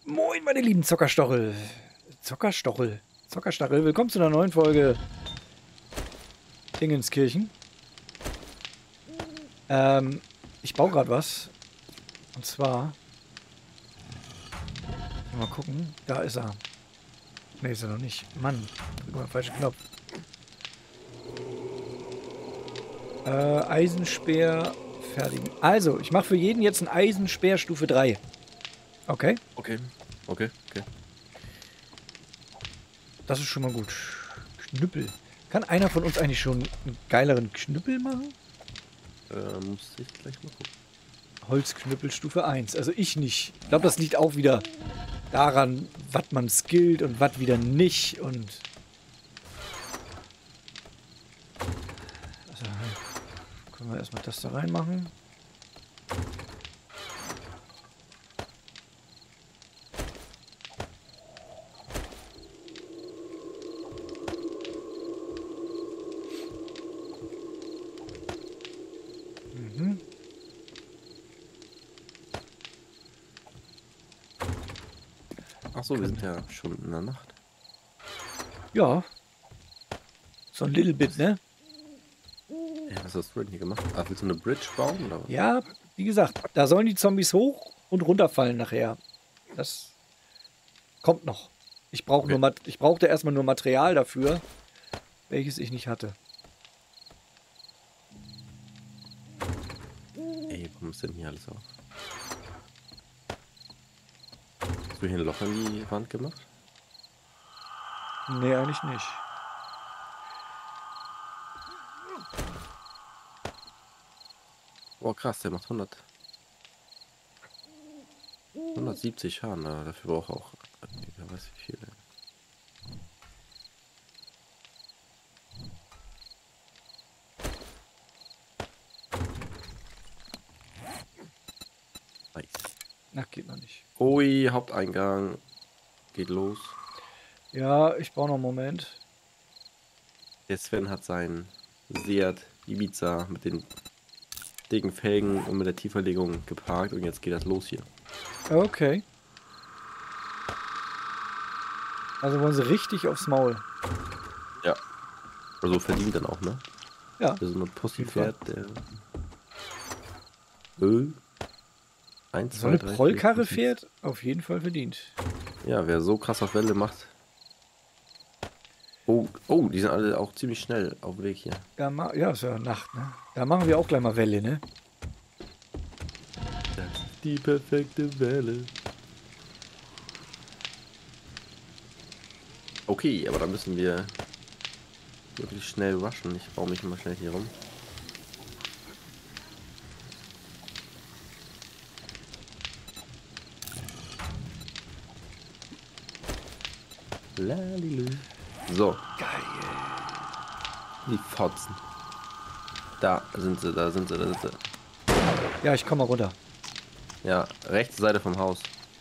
Moin, meine lieben Zockerstochel. Zockerstachel. Willkommen zu einer neuen Folge Dingenskirchen. Ich baue gerade was. Und zwar... Mal gucken. Da ist er. Ne, ist er noch nicht. Mann, drück mal den falschen Knopf. Eisenspeer fertigen. Also, ich mache für jeden jetzt einen Eisenspeer Stufe 3. Okay? Okay. Das ist schon mal gut. Knüppel. Kann einer von uns eigentlich schon einen geileren Knüppel machen? Muss ich gleich mal gucken. Holzknüppel Stufe 1. Also ich nicht. Ich glaube, das liegt auch wieder daran, was man skillt und was wieder nicht. Und also, können wir erstmal das da reinmachen. Achso, wir sind ja schon in der Nacht. Ja. So ein little bit, ne? Ja, was hast du denn hier gemacht? Ach, willst du eine Bridge bauen? Oder was? Ja, wie gesagt, da sollen die Zombies hoch und runterfallen nachher. Das kommt noch. Ich brauchte erstmal nur Material dafür, welches ich nicht hatte. Ey, warum ist denn hier alles auf? Hast du hier ein Loch in die Wand gemacht? Nee, eigentlich nicht. Oh krass, der macht 170 Schaden, aber dafür braucht er auch, wer weiß wie viel. Nice. Ach, geht noch nicht. Ui, Haupteingang. Geht los. Ja, ich brauche noch einen Moment. Der Sven hat seinen Seat Ibiza mit den dicken Felgen und mit der Tieferlegung geparkt und jetzt geht das los hier. Okay. Also wollen sie richtig aufs Maul. Ja. Also verdient dann auch, ne? Ja. Der so eine Pussy jeden Fall. fährt, der... 1, So eine 2, 3, 4, Prollkarre 5, 6. fährt, auf jeden Fall verdient. Ja, wer so krass auf Welle macht. Oh, oh, die sind alle auch ziemlich schnell auf dem Weg hier. Ja, ist ja Nacht, ne? Da machen wir auch gleich mal Welle, ne? Das ist die perfekte Welle. Okay, aber da müssen wir wirklich schnell rushen. Ich baue mich immer schnell hier rum. Lalilü. So. Geil. Die Fotzen. Da sind sie. Ja, ich komme mal runter. Ja, rechte Seite vom Haus.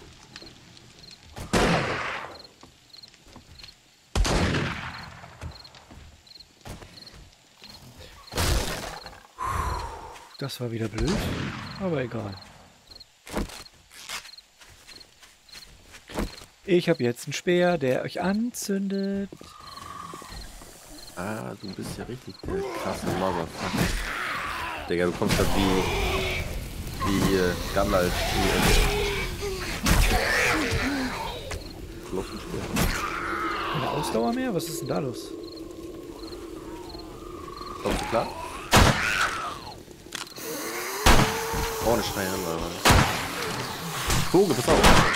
Das war wieder blöd, aber egal. Ich habe jetzt einen Speer, der euch anzündet. Ah, du bist ja richtig der krasse Motherfucker. Digga, du kommst halt wie Gandalf. Keine Ausdauer mehr? Was ist denn da los? Kommst du klar? Ohne Schreien, aber. Vogel, pass auf!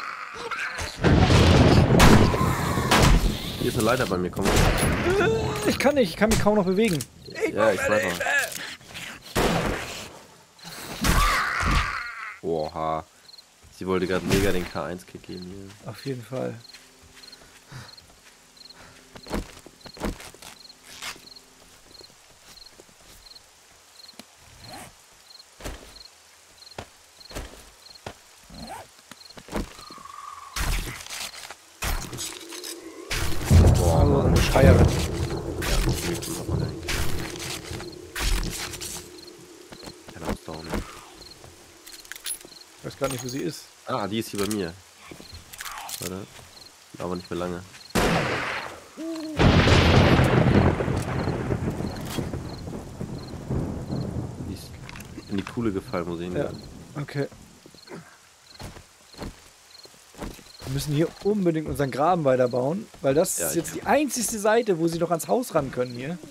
Hier ist eine Leiter bei mir, komm. Ich kann nicht, ich kann mich kaum noch bewegen. Ja, ich weiß noch. Oha. Sie wollte gerade mega den K1-Kick geben hier. Auf jeden Fall. Also eine Schreierin. Keine Ausdauer mehr. Ich weiß gar nicht, wo sie ist. Ah, die ist hier bei mir. Warte. Aber nicht mehr lange. Die ist in die Kuhle gefallen, muss ich Ja, sagen. okay. Wir müssen hier unbedingt unseren Graben weiterbauen, weil das ist jetzt die einzigste Seite, wo sie noch ans Haus ran können hier.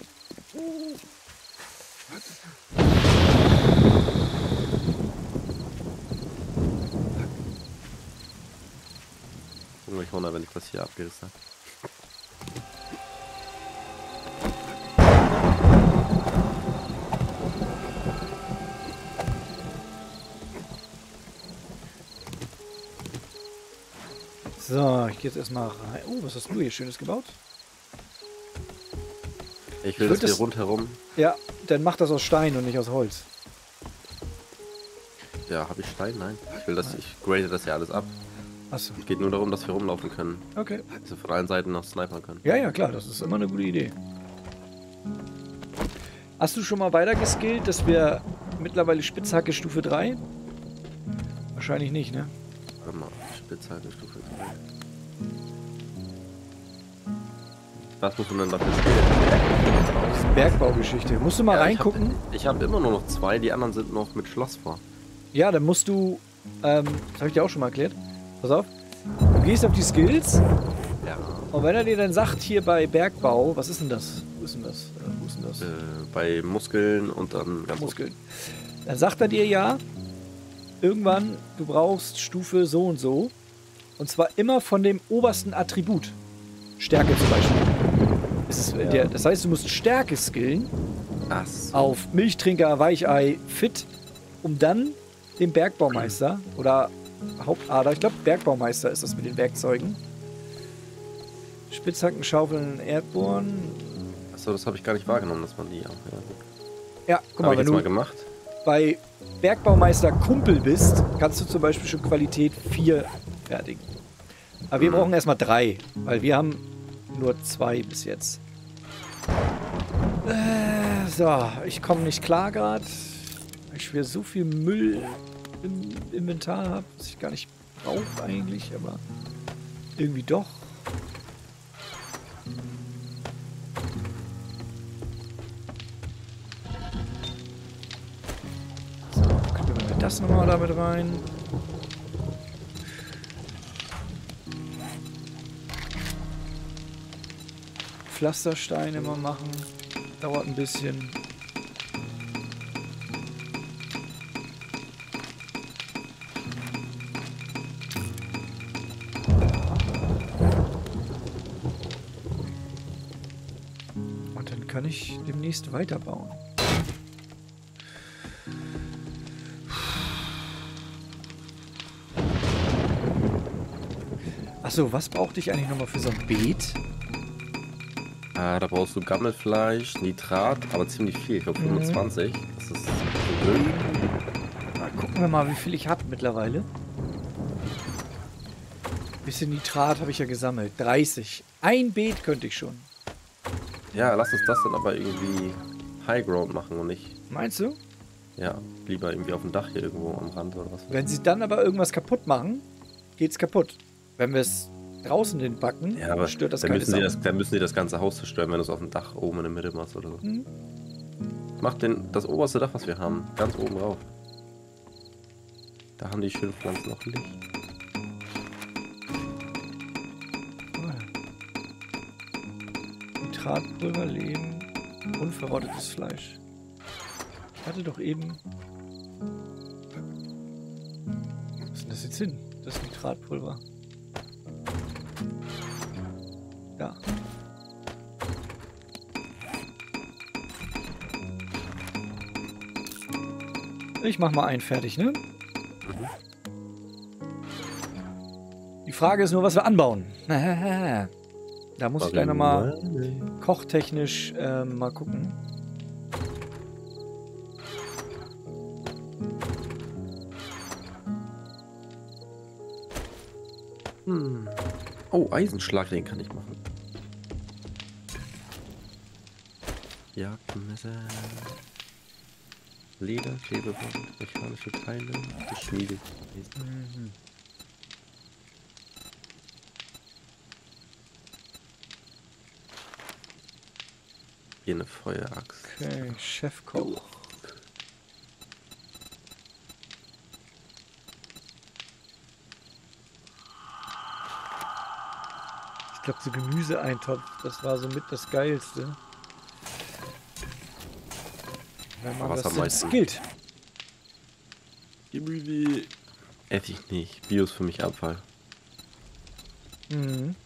Ich wundere, wenn ich was hier abgerissen habe. So, ich gehe jetzt erstmal rein. Oh, was hast du hier Schönes gebaut? Ich will, dass wir rundherum... Ja, dann mach das aus Stein und nicht aus Holz. Ja, habe ich Stein? Nein. Ich will, dass ich grade das ja alles ab. Achso. Es geht nur darum, dass wir rumlaufen können. Okay. Dass wir von allen Seiten noch snipern können. Ja, ja, klar, das ist immer eine gute Idee. Hast du schon mal weiter geskillt, dass wir mittlerweile Spitzhacke Stufe 3? Wahrscheinlich nicht, ne? Warte mal, Spitzhacke Stufe 3. Was muss man denn dafür skillen? Das ist eine Bergbaugeschichte. Musst du mal reingucken? Ich hab immer nur noch 2, die anderen sind noch mit Schloss vor. Ja, dann musst du, das habe ich dir auch schon mal erklärt. Pass auf. Du gehst auf die Skills. Ja. Und wenn er dir dann sagt, hier bei Bergbau, was ist denn das? Wo ist denn das? Wo ist denn das? Bei Muskeln und dann ganz Muskeln. Dann sagt er dir ja, irgendwann, du brauchst Stufe so und so. Und zwar immer von dem obersten Attribut. Stärke zum Beispiel. Das heißt, du musst Stärke skillen. Ach so. Auf Milchtrinker, Weichei, Fit, um dann den Bergbaumeister oder Hauptader, ich glaube Bergbaumeister ist das mit den Werkzeugen. Spitzhacken, Schaufeln, Erdbohren. Achso, das habe ich gar nicht wahrgenommen, dass man die auch. Ja, guck mal, Hab ich wenn jetzt du mal gemacht. bei Bergbaumeister Kumpel bist, kannst du zum Beispiel schon Qualität 4 fertigen. Aber wir brauchen erstmal 3, weil wir haben nur 2 bis jetzt. So, ich komme nicht klar gerade. Weil ich wieder so viel Müll im Inventar habe, was ich gar nicht brauche eigentlich, aber irgendwie doch. So, können wir das nochmal damit rein. Pflastersteine mal machen. Dauert ein bisschen. Und dann kann ich demnächst weiterbauen. Achso, was brauchte ich eigentlich nochmal für so ein Beet? Da brauchst du Gammelfleisch, Nitrat, aber ziemlich viel. Ich glaube 25. Das ist so blöd. Na, gucken wir mal, wie viel ich habe mittlerweile. Bisschen Nitrat habe ich ja gesammelt. 30. Ein Beet könnte ich schon. Ja, lass uns das dann aber irgendwie Highground machen und nicht. Meinst du? Ja, lieber irgendwie auf dem Dach hier irgendwo am Rand oder was. Wenn sie dann aber irgendwas kaputt machen, geht's kaputt. Wenn wir es draußen hinpacken, Ja, aber stört das dann keine Sau. dann müssen die das ganze Haus zerstören, wenn du es auf dem Dach oben in der Mitte machst oder so. Mach das oberste Dach, was wir haben, ganz oben drauf. Da haben die schönen Pflanzen noch Licht. Nitratpulver, Lehm, unverrottetes Fleisch. Ich hatte doch eben... Was ist denn das jetzt hin? Das Nitratpulver. Ja. Ich mach mal einen fertig, ne? Die Frage ist nur, was wir anbauen. Da muss ich gleich nochmal kochtechnisch mal gucken. Oh, Eisenschlag, den kann ich machen. Jagdmesser. Leder, Klebeband, mechanische Teile, geschmiedet. Hier eine Feueraxt. Okay, Chefkoch. Ich glaube, so Gemüseeintopf, das war somit das Geilste. Wenn man Was das am denn meisten? skillt. Gemüse. Esse ich nicht. Bio ist für mich Abfall. Mhm.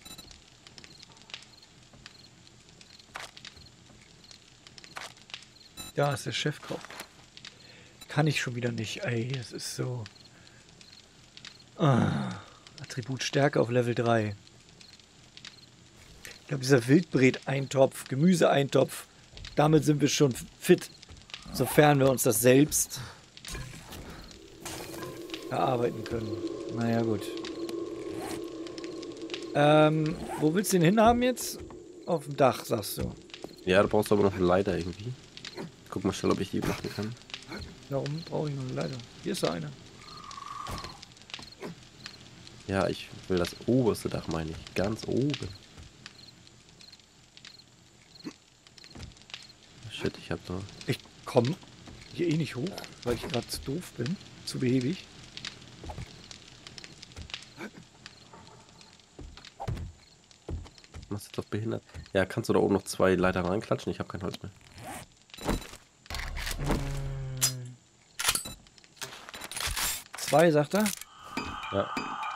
Da ist der Chefkoch. Kann ich schon wieder nicht. Ey, es ist so. Attribut Stärke auf Level 3. Ich glaube, dieser Wildbret-Eintopf, Gemüseeintopf, damit sind wir schon fit. Sofern wir uns das selbst erarbeiten können. Naja, gut. Wo willst du den hinhaben jetzt? Auf dem Dach, sagst du. Ja, du brauchst aber noch eine Leiter irgendwie. Guck mal schnell, ob ich die machen kann. Warum brauche ich noch eine Leiter? Hier ist da eine. Ja, ich will das oberste Dach, meine ich. Ganz oben. Shit, ich hab da... Ich komme hier eh nicht hoch, weil ich gerade zu doof bin. Zu behäbig. Was ist doch behindert? Ja, kannst du da oben noch 2 Leiter reinklatschen? Ich habe kein Holz mehr. Zwei, sagt er. Ja.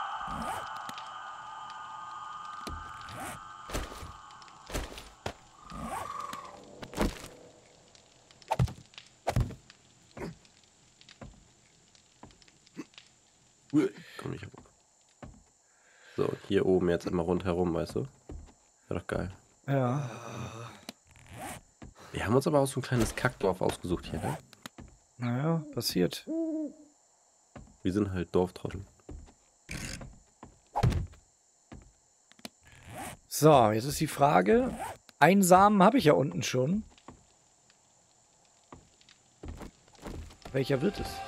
Komm nicht hoch. So, hier oben jetzt immer rundherum, weißt du? Wäre doch geil. Ja. Wir haben uns aber auch so ein kleines Kackdorf ausgesucht hier, ne? Naja, passiert. Wir sind halt Dorftrottel. So, jetzt ist die Frage. Einen Samen habe ich ja unten schon. Welcher wird es?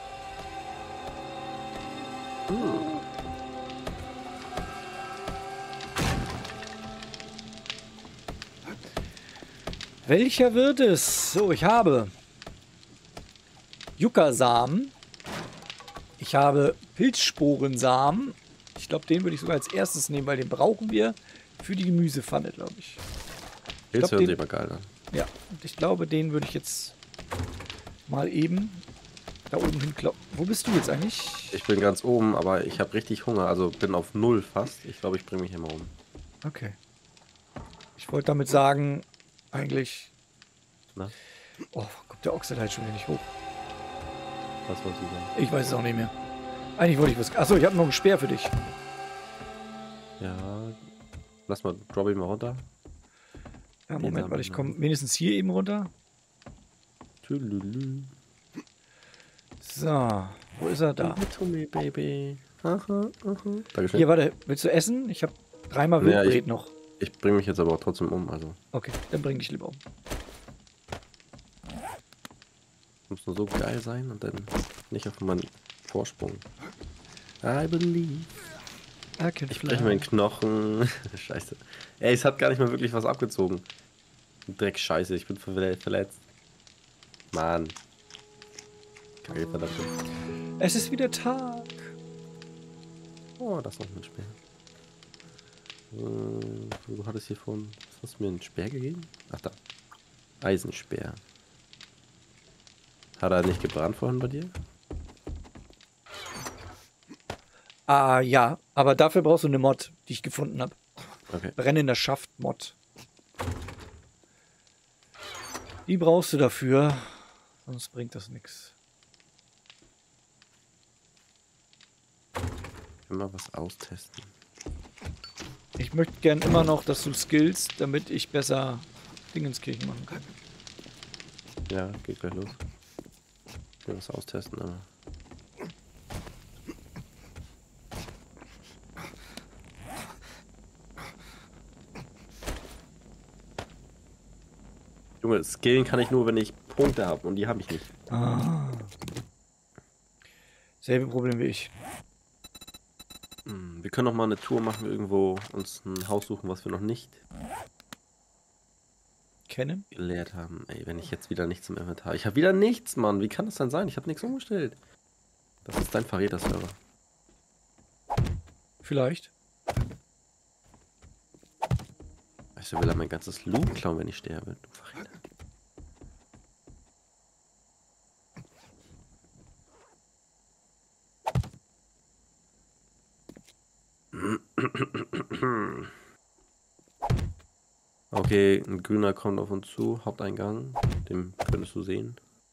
Welcher wird es? So, ich habe Yucca-Samen. Ich habe Pilzsporensamen. Ich glaube, den würde ich sogar als erstes nehmen, weil den brauchen wir für die Gemüsepfanne, glaube ich. Pilze glaub, hören den- sich aber geil an. Ja, und ich glaube, den würde ich jetzt mal eben da oben hinkloppen. Wo bist du jetzt eigentlich? Ich bin ganz oben, aber ich habe richtig Hunger, also bin auf 0 fast. Ich glaube, ich bringe mich hier mal um. Okay. Ich wollte damit sagen, eigentlich... Na, Oh, kommt der Ochse halt schon wieder nicht hoch. was wollte ich sagen? Ich weiß es auch nicht mehr. Eigentlich wollte ich was... Achso, ich habe noch einen Speer für dich. Ja, lass mal, drop ihn mal runter. Ja, Moment, weil ich komme wenigstens hier eben runter. Tülülü. So, wo ist er da? To me, baby. Aha, aha. Dankeschön. Hier, warte, willst du essen? Ich habe 3-mal Ja, Wildbret noch. Ich bringe mich jetzt aber auch trotzdem um, also. Okay, dann bring dich lieber um. Muss nur so geil sein und dann nicht auf meinen Vorsprung. I believe. I can Ich fly. breche meinen Knochen. Scheiße. Ey, es hat gar nicht mal wirklich was abgezogen. Dreck, scheiße, ich bin verletzt. Mann. Kacke, verdammt. Es ist wieder Tag. Oh, das ist noch ein Speer. Du hattest hier vorhin... Was hast du mir einen Speer gegeben? Ach da. Eisenspeer. Hat er nicht gebrannt vorhin bei dir? Ah, ja, aber dafür brauchst du eine Mod, die ich gefunden habe. Okay. Brennender Schaft-Mod. Die brauchst du dafür, sonst bringt das nichts. Immer was austesten. Ich möchte gern immer noch, dass du skillst, damit ich besser Dingenskirchen machen kann. Ja, geht gleich los. Ich will was austesten, aber... Junge, skillen kann ich nur, wenn ich Punkte habe und die habe ich nicht. Ah. Selbe Problem wie ich. Wir können noch mal eine Tour machen, irgendwo uns ein Haus suchen, was wir noch nicht kenne. geleert haben. Ey, wenn ich jetzt wieder nichts im Inventar. Ich habe wieder nichts, Mann. Wie kann das denn sein? Ich habe nichts umgestellt. Das ist dein Verräter-Server. Vielleicht. Weißt du, will er mein ganzes Loot klauen, wenn ich sterbe? Du Verräter. Okay, ein Grüner kommt auf uns zu. Haupteingang. Den könntest du sehen.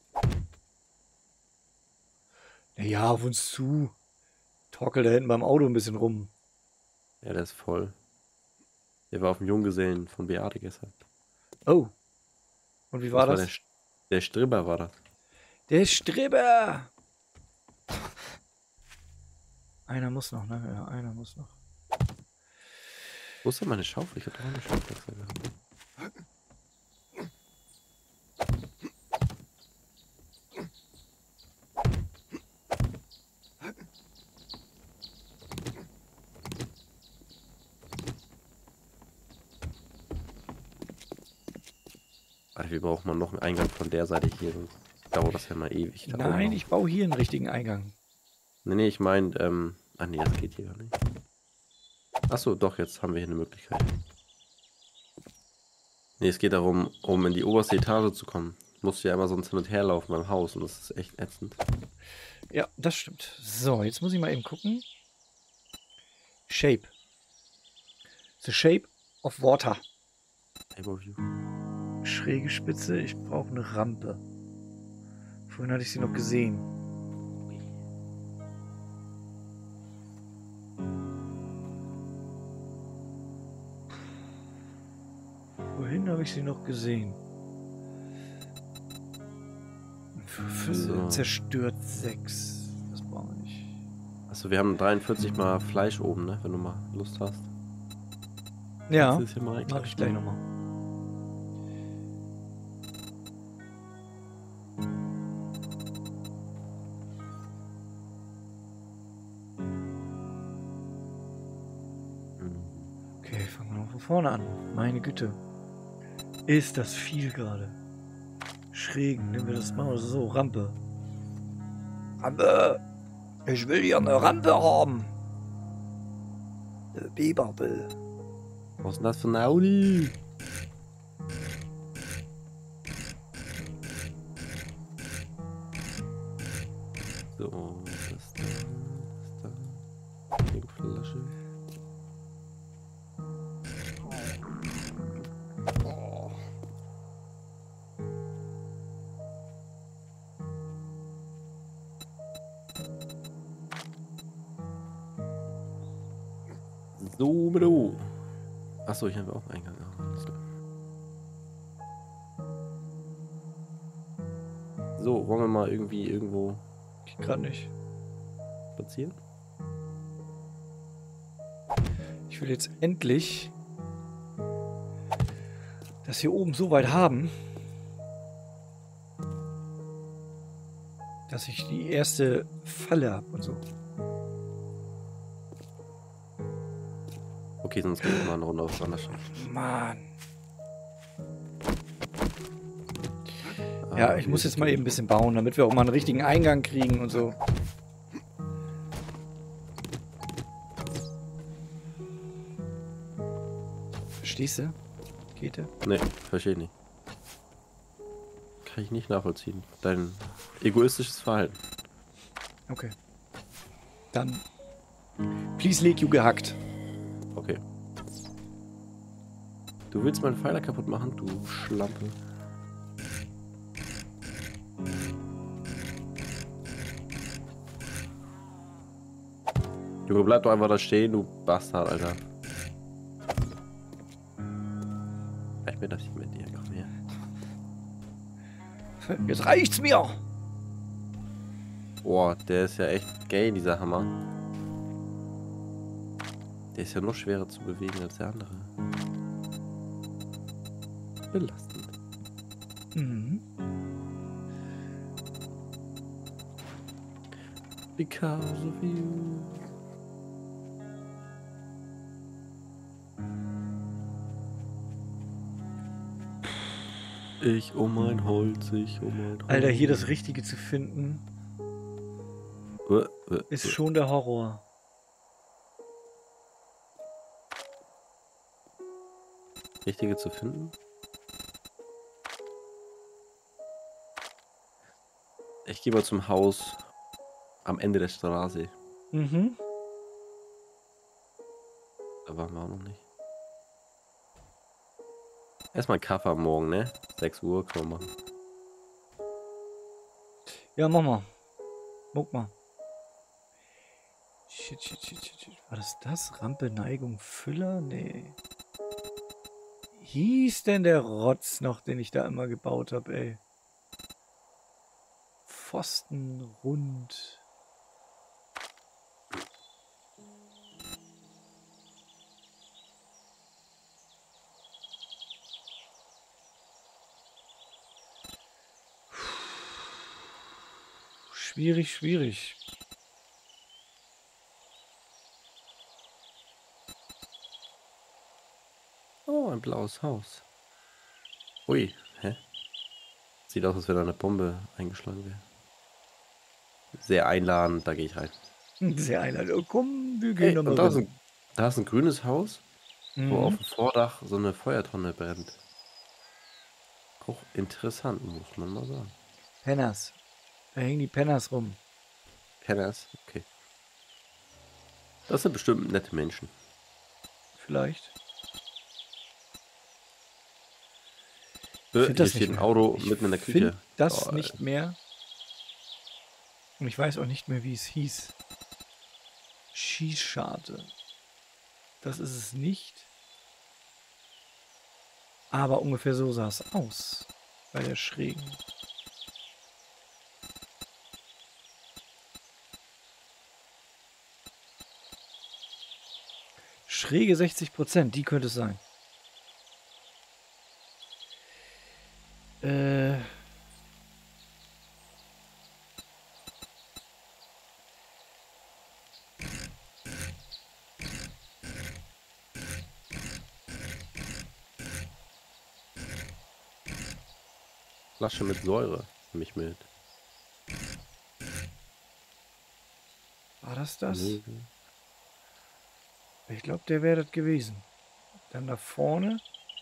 Ja, auf uns zu. Torkel da hinten beim Auto ein bisschen rum. Ja, der ist voll. Der war auf dem Junggesellen von Beate gestern. Oh. Und wie war das? Der Stribber war das. Der Streber! Einer muss noch, ne? Ja, einer muss noch. Wo ist denn meine Schaufel? Ich hab doch eine Schaufel gehabt. Alter, wie braucht man noch einen Eingang von der Seite hier? Sonst dauert das ja mal ewig. Nein, ich baue hier einen richtigen Eingang. Nee, ich meine, ach nee, das geht hier gar nicht. Achso, doch, jetzt haben wir hier eine Möglichkeit. Nee, es geht darum, um in die oberste Etage zu kommen. Musst du ja immer sonst hin und her laufen beim Haus und das ist echt ätzend. Ja, das stimmt. So, jetzt muss ich mal eben gucken. Shape. The shape of water. Overview. Schräge Spitze, ich brauche eine Rampe. Vorhin hatte ich sie noch gesehen. Vorhin habe ich sie noch gesehen. So. Zerstört 6. Das brauchen wir nicht. Achso, wir haben 43 mal Fleisch oben, ne? Wenn du mal Lust hast. Ja, Kannst du das hier mal mach ich gleich nochmal. Okay, fangen wir mal von vorne an. Meine Güte. Ist das viel gerade. Schrägen, nehmen wir das mal so. Rampe. Rampe! Ich will hier eine Rampe haben. Biberbill. Was ist denn das für ein Audi? So, das da. Trinkflasche. So, Bro. Achso, ich habe auch einen Eingang. Ah, alles klar. So, wollen wir mal irgendwie irgendwo Geht gerade nicht. spazieren? Ich will jetzt endlich das hier oben so weit haben, dass ich die erste Falle habe und so. Okay, sonst gehen wir mal eine Runde auf Wanderschaft. Mann. Ja, ich muss jetzt mal eben ein bisschen bauen, damit wir auch mal einen richtigen Eingang kriegen und so. Verstehst du? Geht der? Nee, verstehe ich nicht. Kann ich nicht nachvollziehen. Dein egoistisches Verhalten. Okay. Dann. Please leg you gehackt. Okay. Du willst meinen Pfeiler kaputt machen, du Schlampe. Junge, bleib doch einfach da stehen, du Bastard, Alter. Ich mir das nicht mit dir, komm her. Jetzt reicht's mir! Boah, der ist ja echt gay, dieser Hammer. Der ist ja noch schwerer zu bewegen als der andere. Belastend. Mhm. Because of you. Ich um mein Holz, ich um mein Holz. Alter, hier das Richtige zu finden, ist schon der Horror. Richtige zu finden? Ich gehe mal zum Haus am Ende der Straße. Mhm. Da waren wir auch noch nicht. Erstmal einen Kaffee am Morgen, ne? 6 Uhr können wir machen. Ja, mach mal. Guck mal. Shit, shit, shit, shit, shit. War das? Rampe, Neigung, Füller? Nee. Hieß denn der Rotz noch, den ich da immer gebaut habe, ey? Pfosten, rund. Schwierig, schwierig. Oh, ein blaues Haus. Ui, hä? Sieht aus, als wenn da eine Bombe eingeschlagen wäre. Sehr einladend, da gehe ich rein. Sehr einladend. Oh, komm, wir gehen Hey, da mal und rein. da ist ein grünes Haus, wo auf Mhm. dem Vordach so eine Feuertonne brennt. Auch interessant, muss man mal sagen. Penners. Da hängen die Penners rum. Penners, okay. Das sind bestimmt nette Menschen. Vielleicht. Hier das steht nicht ein Auto Ich mitten in der find Küche. das Oh, nicht mehr. Und ich weiß auch nicht mehr, wie es hieß. Schießscharte. Das ist es nicht. Aber ungefähr so sah es aus. Bei der schrägen. Schräge 60%, die könnte es sein. Flasche mit Säure. Nehme ich mit. War das das? Nee. Ich glaube, der wäre das gewesen. Dann da vorne.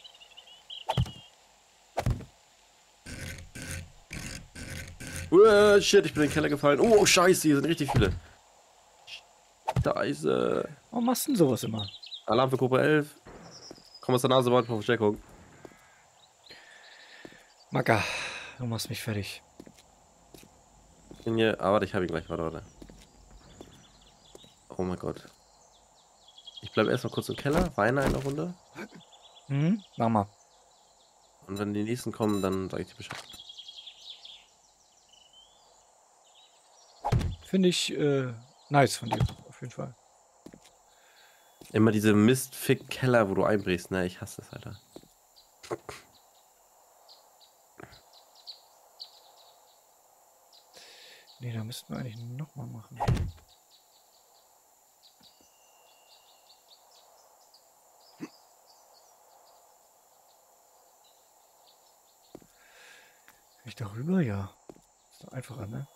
Shit, ich bin in den Keller gefallen. Oh, scheiße, hier sind richtig viele. Scheiße. Warum machst du denn sowas immer? Alarm für Gruppe 11. Komm aus der Nase, warte auf Versteckung. Macker, du machst mich fertig. Ich bin hier. Ah, warte, ich habe ihn gleich. Warte. Oh mein Gott. Ich bleibe erstmal kurz im Keller, weine eine Runde. Mhm, mach mal. Und wenn die nächsten kommen, dann sage ich dir Bescheid. Finde ich nice von dir, auf jeden Fall. Immer diese Mistfick-Keller, wo du einbrichst, ne? Ich hasse das, Alter. Nee, da müssten wir eigentlich nochmal machen. Ich darüber, ja. Ist doch einfacher, ne?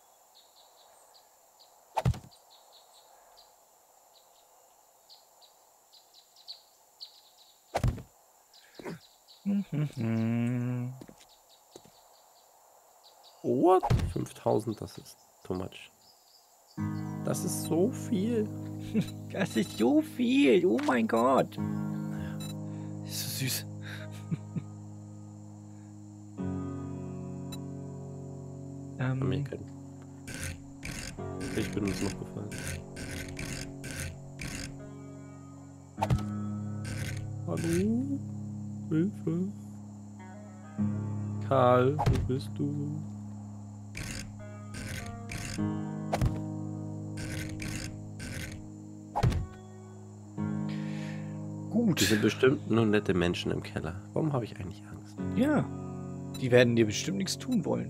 What? 5000, das ist too much. Das ist so viel. Das ist so viel. Oh mein Gott. Ist so süß. Ich bin uns noch gefallen. Hallo? Hilfe? Karl, wo bist du? Gut. Die sind bestimmt nur nette Menschen im Keller. Warum habe ich eigentlich Angst? Ja. Die werden dir bestimmt nichts tun wollen.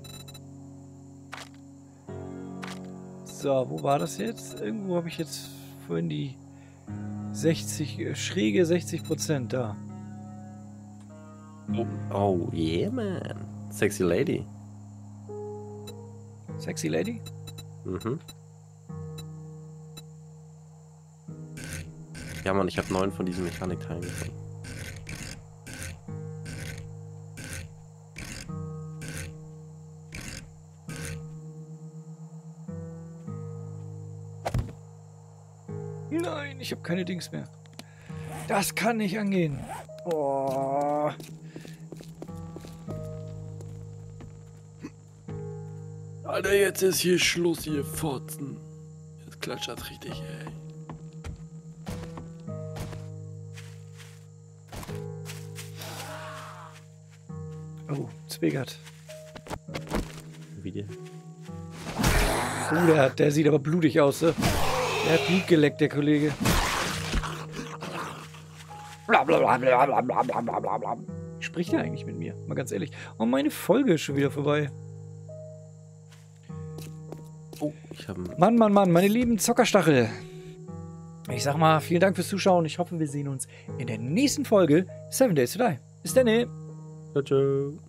So, wo war das jetzt? Irgendwo habe ich jetzt vorhin die 60, schräge 60% da. Oh, yeah, man. Sexy Lady. Sexy Lady? Mhm. Ja, Mann, ich habe 9 von diesen Mechanikteilen gefunden. Nein, ich habe keine Dings mehr. Das kann nicht angehen. Oh. Alter, jetzt ist hier Schluss, ihr Fotzen. Jetzt klatscht das richtig, ey. Oh, Zwegert. Wie dir? Oh, der sieht aber blutig aus, ne? Der hat Blut geleckt, der Kollege. Blablabla. Spricht er eigentlich mit mir? Mal ganz ehrlich. Oh, meine Folge ist schon wieder vorbei. Oh, ich habe... Mann, meine lieben Zockerstachel. Ich sag mal, vielen Dank fürs Zuschauen. Ich hoffe, wir sehen uns in der nächsten Folge 7 Days to Die. Bis dann. Ciao, ciao.